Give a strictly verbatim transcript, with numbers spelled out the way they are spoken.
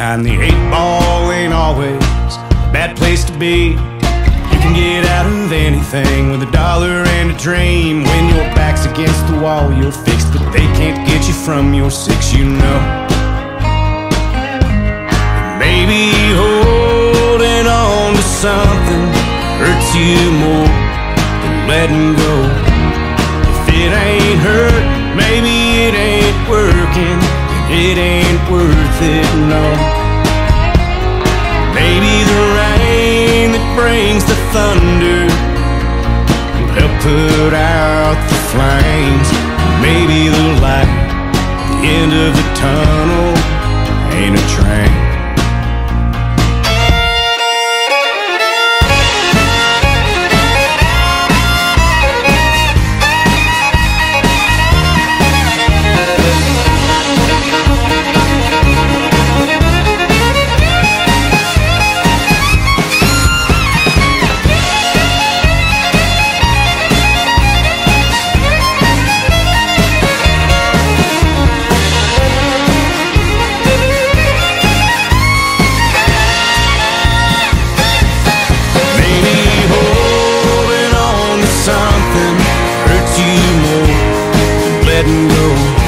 Behind the eight ball ain't always a bad place to be. You can get out of anything with a dollar and a dream. When your back's against the wall, you're fixed, but they can't get you from your six, you know. Maybe holding on to something hurts you more than letting go. If it ain't hurt, maybe it ain't working, it ain't worth it, no. Maybe the rain that brings the thunder will help put out the flames. Maybe the light at the end of the tunnel ain't a train. Letting go.